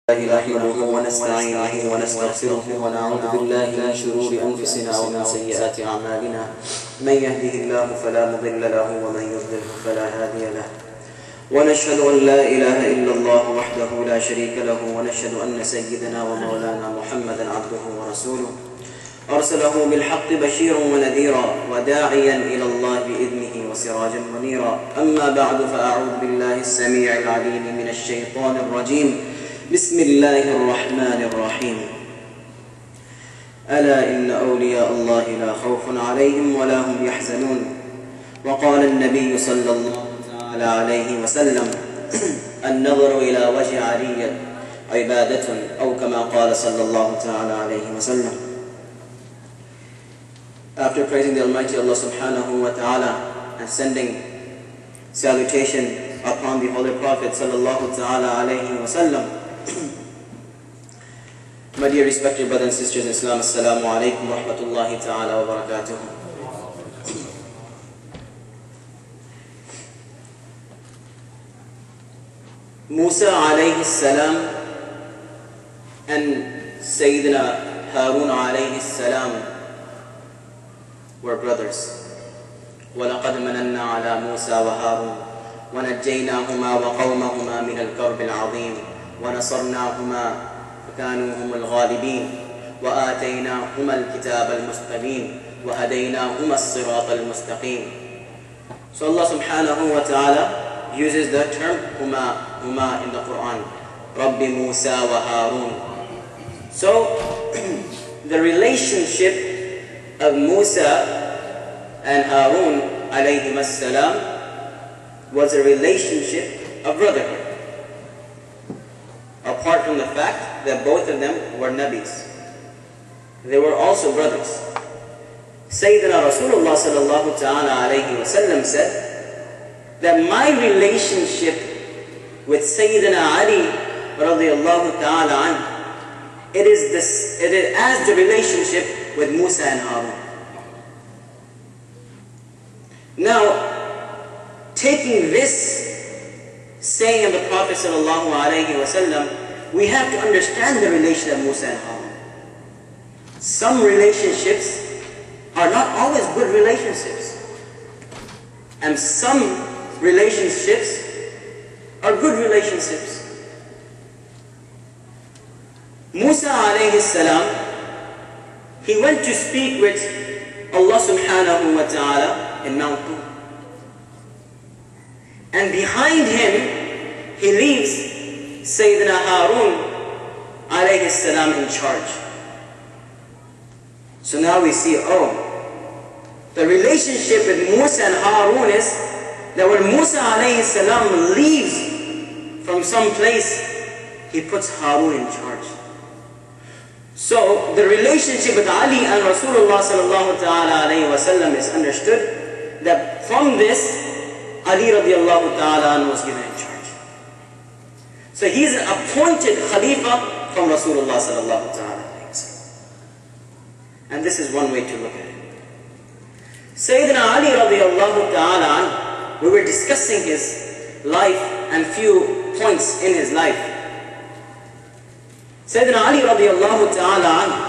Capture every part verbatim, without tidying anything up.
الله نحمده ونستعينه ونستغفره ونعوذ بالله من شرور أنفسنا ومن سيئات أعمالنا. من يهده الله فلا مضل له ومن يضلل فلا هادي له. ونشهد أن لا إله إلا الله وحده لا شريك له، ونشهد أن سيدنا ومولانا محمدا عبده ورسوله أرسله بالحق بشيرا ونذيرا وداعيا إلى الله بإذنه وسراجا منيرا. أما بعد، فأعوذ بالله السميع العليم من الشيطان الرجيم. بسم الله الرحمن الرحيم. ألا إن أولياء الله لا خوف عليهم ولا هم يحزنون. وقال النبي صلى الله تعالى عليه وسلم: النظر إلى وجه علي عبادة، أو كما قال صلى الله تعالى عليه وسلم. After praising the Almighty Allah subhanahu wa ta'ala and sending salutation upon the Holy Prophet sallallahu ta'ala alayhi wa sallam, my dear respected brothers and sisters in Islam, Assalamu alaikum wa rahmatullahi ta'ala wa barakatuh. Musa alayhi salam and Sayyidina Harun alayhi salam were brothers. وَلَقَدْ مَنَنَّا عَلَى مُوسَى وَهَارُونَ وَنَجَّيْنَاهُمَا وَقَوْمَهُمَا مِنَ الْكَرْبِ الْعَظِيمِ وَنَصَرْنَاهُمَا فكانوا هم الغالبين وآتيناهما الكتاب المستبين وهديناهما الصراط المستقيم. So Allah subhanahu wa ta'ala uses the term huma, huma in the Quran. Rabbi Musa wa Harun. So the relationship of Musa and Harun alayhim as-salam was a relationship of brotherhood, apart from the fact that both of them were Nabis. They were also brothers. Sayyidina Rasulullah sallallahu ta'ala alayhi wa sallam said that my relationship with Sayyidina Ali radiyallahu ta'ala anhu, it is this, it is as the relationship with Musa and Harun. Now, taking this saying of the Prophet sallallahu alayhi wa sallam, we have to understand the relation of Musa and Harun. Some relationships are not always good relationships, and some relationships are good relationships. Musa alayhi salam, he went to speak with Allah subhanahu wa ta'ala in Mount Tur. And behind him, he leaves Sayyidina Harun alayhi salam in charge. So now we see, oh, the relationship with Musa and Harun is that when Musa alayhi salam leaves from some place, he puts Harun in charge. So the relationship with Ali and Rasulullah sallallahu ta'ala alayhi wa sallam is understood that from this, Ali radiallahu ta'ala was given in charge. So he's an appointed Khalifa from Rasulullah sallallahu ta'ala. And this is one way to look at it. Sayyidina Ali radiallahu ta'ala, we were discussing his life and few points in his life. Sayyidina Ali radiallahu ta'ala,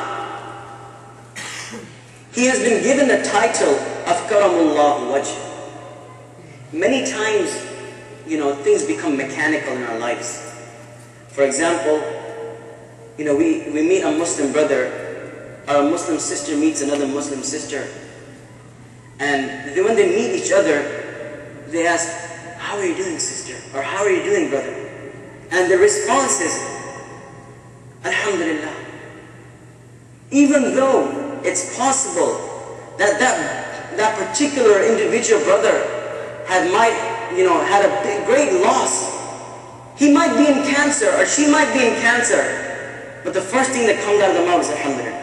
he has been given the title of Karamullahu Wajh. Many times, you know, things become mechanical in our lives. For example, you know, we, we meet a Muslim brother, or a Muslim sister meets another Muslim sister. And they, when they meet each other, they ask, how are you doing, sister? Or how are you doing, brother? And the response is, Alhamdulillah. Even though it's possible that that, that particular individual brother had might, you know, had a big, great loss. He might be in cancer, or she might be in cancer, but the first thing that comes out of the mouth is Alhamdulillah.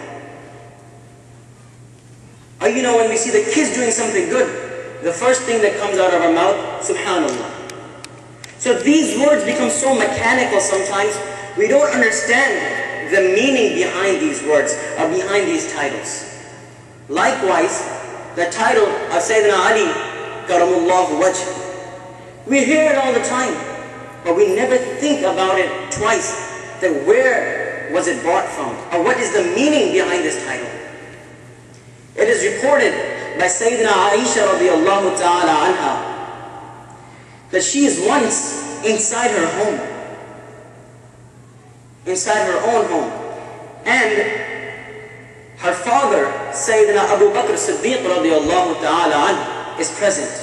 Or you know, when we see the kids doing something good, the first thing that comes out of our mouth, Subhanallah. So these words become so mechanical sometimes, we don't understand the meaning behind these words, or behind these titles. Likewise, the title of Sayyidina Ali, Karamullahu Wajh, we hear it all the time, but we never think about it twice. that where was it bought from? Or what is the meaning behind this title? It is reported by Sayyidina Aisha radiallahu ta'ala anha that she is once inside her home, inside her own home, and her father, Sayyidina Abu Bakr Siddiq radiallahu ta'ala anhu, is present.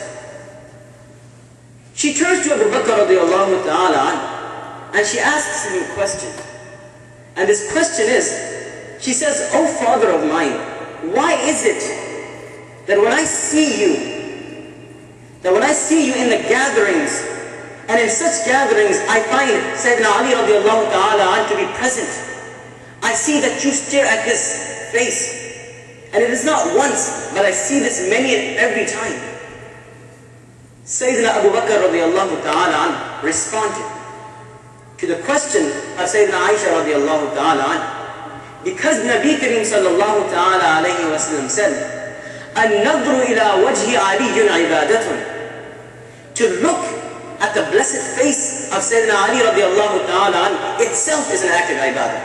She turns to Abu Bakr radiallahu ta'ala anhu and she asks him a question. And this question is, she says, "O father of mine, why is it that when I see you, that when I see you in the gatherings, and in such gatherings I find Sayyidina Ali radiallahu ta'ala anhu to be present, I see that you stare at his face. And it is not once, but I see this many and every time." Sayyidina Abu Bakr radiallahu ta'ala anhu responded to the question of Sayyidina Aisha radiallahu ta'ala anhu, because Nabi Kareem sallallahu ta'ala alayhi wa sallam said, "An-nadru ila wajhi aliyyun ibadatun." To look at the blessed face of Sayyidina Ali radiallahu ta'ala anhu itself is an act of ibadah.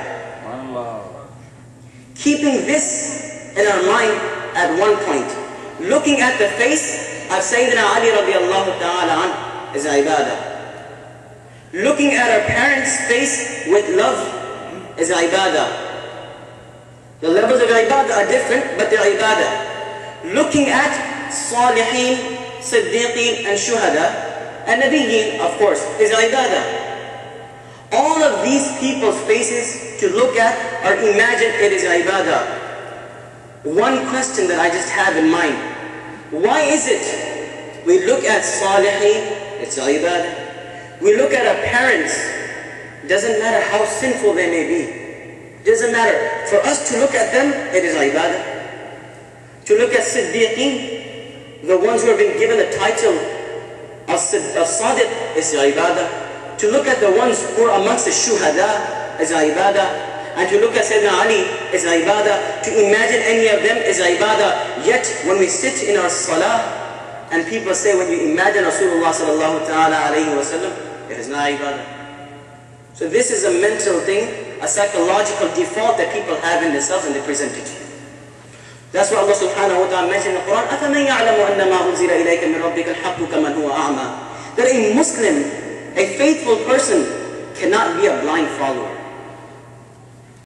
Keeping this in our mind at one point, looking at the face of Sayyidina Ali radiallahu ta'ala anhu is ibadah. Looking at our parents' face with love is ibadah. The levels of ibadah are different, but they're ibadah. Looking at Salihin, Siddiqeen, and Shuhada, and Nabiyyin, of course, is ibadah. All of these people's faces to look at or imagine, it is ibadah. One question that I just have in mind, why is it we look at Salihin, it's ibadah. We look at our parents, doesn't matter how sinful they may be. Doesn't matter. For us to look at them, it is ibadah. To look at Siddiqeen, the ones who have been given the title of Sadiq, is ibadah. To look at the ones who are amongst the Shuhada is ibadah. And to look at Sayyidina Ali is ibadah. To imagine any of them is ibadah. Yet when we sit in our salah, and people say when you imagine Rasulullah sallallahu ta'ala alayhi wa sallam, it is not ibadah. So this is a mental thing, a psychological default that people have in themselves and they present it to you. That's what Allah subhanahu wa ta'ala mentioned in the Quran, أَفَمَنْ يَعْلَمُ أَنَّمَا أُنزِلَ إِلَيْكَ مِنْ رَبِّكَ الْحَقُّ كَمَنْ هُوَ أَعْمَى. That a Muslim, a faithful person, cannot be a blind follower.